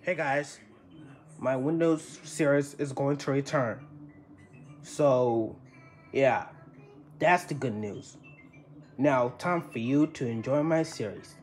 Hey guys, my Windows series is going to return. So, yeah, that's the good news. Now, time for you to enjoy my series.